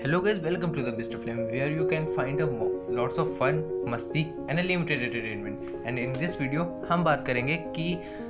Hello guys, welcome to the Mr. Flame where you can find lots of fun, मस्ती and a limited entertainment. And in this video हम बात करेंगे कि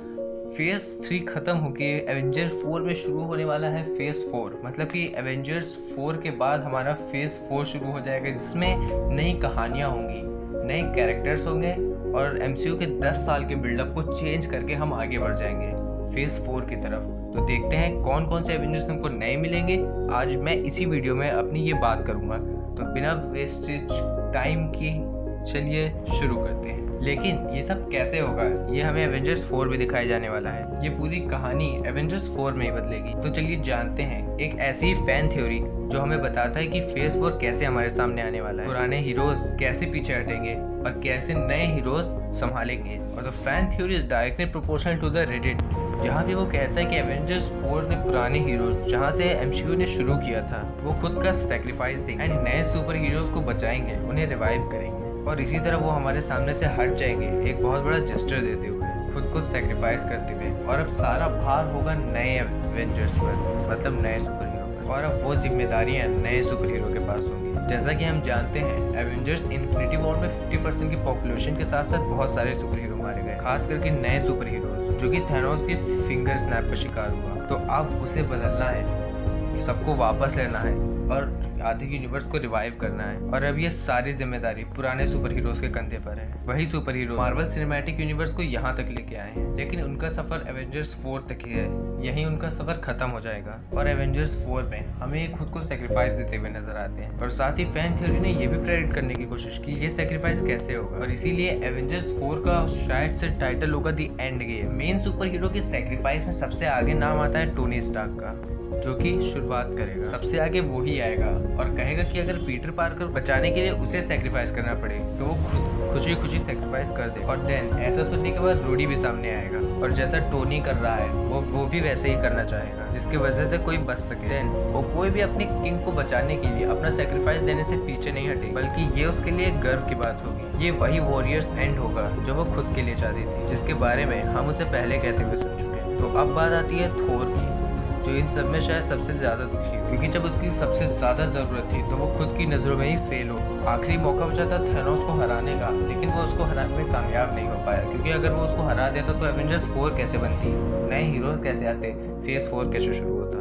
phase 3 खत्म होके Avengers 4 में शुरू होने वाला है फेज 4। मतलब कि एवेंजर्स 4 के बाद हमारा फेज 4 शुरू हो जाएगा, जिसमें नई कहानियाँ होंगी, नए कैरेक्टर्स होंगे और MCU के 10 साल के बिल्डअप को चेंज करके हम आगे बढ़ जाएंगे फेज 4 की तरफ। तो देखते हैं कौन कौन से एवेंजर्स हमको नए मिलेंगे। आज मैं इसी वीडियो में अपनी ये बात करूंगा, तो बिना वेस्टेज टाइम की चलिए शुरू करते हैं। लेकिन ये सब कैसे होगा, ये हमें एवेंजर्स 4 में दिखाया जाने वाला है। ये पूरी कहानी एवेंजर्स 4 में ही बदलेगी। तो चलिए जानते हैं एक ऐसी फैन थ्योरी जो हमें बताता है कि फेज 4 कैसे हमारे सामने आने वाला है, पुराने हीरोज कैसे पीछे हटेंगे और कैसे नए हीरोज संभालेंगे। और the fan theory is directly proportional to the Reddit, जहाँ भी वो कहता है कि एवेंजर्स 4 ने पुराने हीरोज जहाँ से MCU ने शुरू किया था वो खुद का सैक्रिफाइस देंगे एंड नए सुपर हीरोज को बचाएंगे, उन्हें रिवाइव करेंगे। और इसी तरह वो हमारे सामने से हट जाएंगे एक बहुत बड़ा जेस्चर देते हुए, खुद को सैक्रिफाइस करते हुए। और अब सारा भार होगा नए एवेंजर्स पर, मतलब नए सुपर हीरो पर। और अब वो जिम्मेदारियाँ नए सुपर हीरो के पास होंगी। जैसा कि हम जानते हैं एवेंजर्स इन्फिनिटी वॉर में 50% की पॉपुलेशन के साथ साथ बहुत सारे सुपर हीरो मारे गए, खास करके नए सुपर हीरोज जो कि थैनोस के फिंगर स्नैप का शिकार हुआ। तो अब उसे बदलना है, सबको वापस लेना है और आधे यूनिवर्स को रिवाइव करना है। और अब ये सारी जिम्मेदारी पुराने सुपर हीरोज के कंधे पर है। वही super hero Marvel cinematic universe को यहाँ तक लेके आए हैं, लेकिन उनका सफर एवेंजर्स 4 तक ही है, यहीं उनका सफर खत्म हो जाएगा। और एवेंजर्स 4 में हमें खुद को सेक्रीफाइस देते हुए नजर आते हैं। और साथ ही फैन थ्योरी ने ये भी प्रेडिक्ट करने की कोशिश की ये सेक्रीफाइस कैसे होगा, और इसीलिए एवेंजर्स 4 का शायद से टाइटल होगा the end game. Main super hero के सेक्रीफाइस में सबसे आगे नाम आता है टोनी स्टार्क का, जो कि शुरुआत करेगा। सबसे आगे वो ही आएगा और कहेगा कि अगर पीटर पार्कर बचाने के लिए उसे सैक्रिफाइस करना पड़े तो वो खुद खुशी खुशी सैक्रिफाइस कर दे। और देन ऐसा सुनने के बाद रूडी भी सामने आएगा और जैसा टोनी कर रहा है वो भी वैसे ही करना चाहेगा, जिसकी वजह से कोई बच सके। देन वो कोई भी अपनी किंग को बचाने के लिए अपना सैक्रिफाइस देने से पीछे नहीं हटे, बल्कि ये उसके लिए गर्व की बात होगी। ये वही वॉरियर्स एंड होगा जो वो खुद के लिए चाहती थी, जिसके बारे में हम उसे पहले कहते हुए सुन चुके हैं। तो अब बात आती है थोर की, जो इन सब में शायद सबसे ज्यादा दुखी हो, क्योंकि जब उसकी सबसे ज्यादा जरूरत थी तो वो खुद की नजरों में ही फेल हो। आखिरी मौका बचा था थैनोस को हराने का, लेकिन वो उसको हराने में कामयाब नहीं हो पाया, क्योंकि अगर वो उसको हरा देता तो एवेंजर्स 4 कैसे बनती, नए हीरोज कैसे आते, फेज 4 कैसे शुरू होता।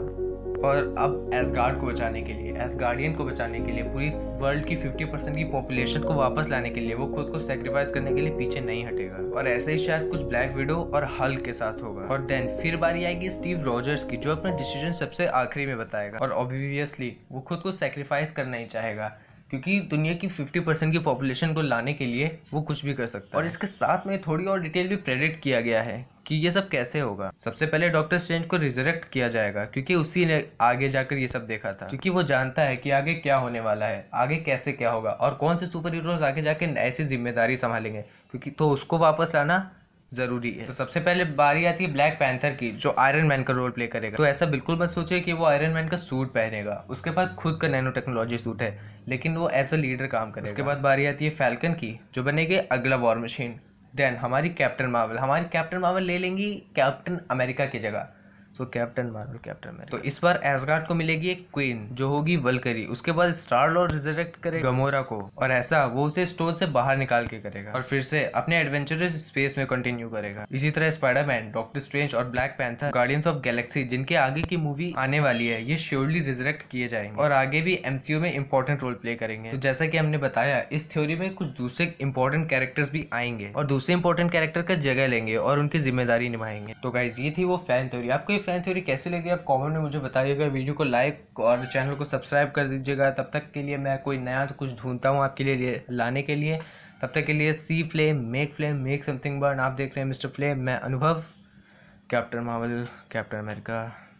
और अब एसगार्ड को बचाने के लिए, एसगार्डियन को बचाने के लिए, पूरी वर्ल्ड की 50% की पॉपुलेशन को वापस लाने के लिए वो खुद को सेक्रीफाइस करने के लिए पीछे नहीं हटेगा। और ऐसे ही शायद कुछ ब्लैक विडो और हल्क के साथ होगा। और देन फिर बारी आएगी स्टीव रॉजर्स की, जो अपना डिसीजन सबसे आखिरी में बताएगा। और ऑब्वियसली वो खुद को सेक्रीफाइस करना ही चाहेगा, क्योंकि दुनिया की 50% की पॉपुलेशन को लाने के लिए वो कुछ भी कर सकता है। और इसके साथ में थोड़ी और डिटेल भी प्रेडिक्ट किया गया है कि ये सब कैसे होगा। सबसे पहले डॉक्टर स्ट्रेंज को रिजरेक्ट किया जाएगा, क्योंकि उसी ने आगे जाकर ये सब देखा था, क्योंकि वो जानता है कि आगे क्या होने वाला है, आगे कैसे क्या होगा और कौन से सुपर हीरोज आगे जाके ऐसी जिम्मेदारी संभालेंगे, क्योंकि तो उसको वापस लाना जरूरी है। तो सबसे पहले बारी आती है ब्लैक पैंथर की, जो आयरन मैन का रोल प्ले करेगा। तो ऐसा बिल्कुल मत सोचिए कि वो आयरन मैन का सूट पहनेगा, उसके पास खुद का नैनो टेक्नोलॉजी सूट है, लेकिन वो एज अ लीडर काम करेगा। उसके बाद बारी आती है फैल्कन की, जो बनेगी अगला वॉर मशीन। देन हमारी कैप्टन मार्वल ले लेंगी कैप्टन अमेरिका की जगह, so Captain Marvel Captain America. तो इस बार एसगार्ड को मिलेगी एक क्वीन, जो होगी वल्करी। उसके बाद स्टार लॉर्ड रिजरेक्ट करेगा गमोरा को, और ऐसा वो उसे स्टोर से बाहर निकाल के करेगा और फिर से अपने एडवेंचरस स्पेस में कंटिन्यू करेगा। इसी तरह स्पाइडरमैन, डॉक्टर स्ट्रेंज और Black Panther, Guardians of Galaxy, जिनके आगे की मूवी आने वाली है, ये श्योरली रिजरेक्ट किए जाएंगे और आगे भी MCU में इंपॉर्टेंट रोल प्ले करेंगे। तो जैसा कि हमने बताया, इस थ्योरी में कुछ दूसरे इंपॉर्टेंट कैरेक्टर्स भी आएंगे और दूसरे इंपॉर्टेंट कैरेक्टर का जगह लेंगे और उनकी जिम्मेदारी निभाएंगे। तो गाइस, ये थी वो फैन थ्योरी। आपको फैन थ्योरी कैसी लगी आप कमेंट में मुझे बताइएगा। वीडियो को लाइक और चैनल को सब्सक्राइब कर दीजिएगा। तब तक के लिए मैं कोई नया तो कुछ ढूंढता हूँ आपके लिए लाने के लिए। तब तक के लिए C Flame, make something burn. आप देख रहे हैं मिस्टर फ्लेम, मैं अनुभव, कैप्टन मार्वल कैप्टन अमेरिका।